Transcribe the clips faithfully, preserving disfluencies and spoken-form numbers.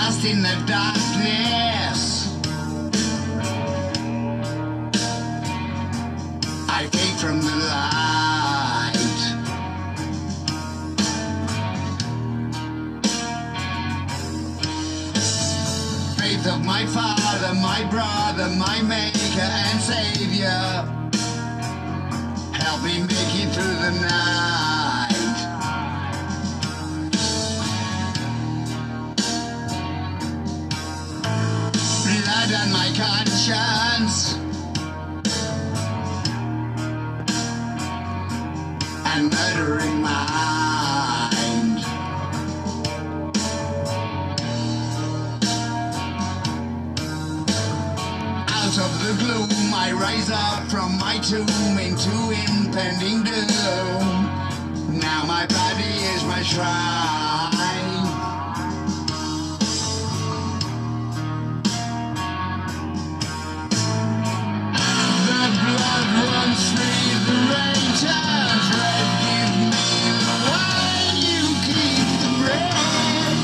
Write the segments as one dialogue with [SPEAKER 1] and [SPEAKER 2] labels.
[SPEAKER 1] lost in the darkness. I came from the light. Faith of my father, my brother, my maker and savior, help me make it through the night. Blood on my conscience and murdering mind. Out of the gloom I rise up from my tomb into impending doom. Now my body is my shrine. The blood runs free, the rain turns red. Give me the wine, you keep the bread.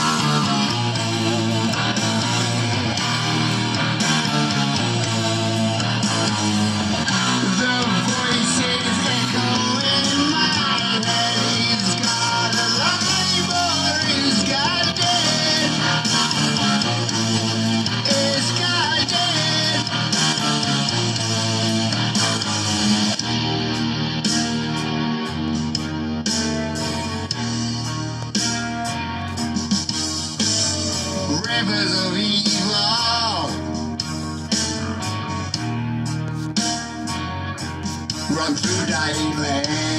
[SPEAKER 1] The voices echo in my head. He's got a life or he's got dead. He's got dead. Rivers of evil run through dying land.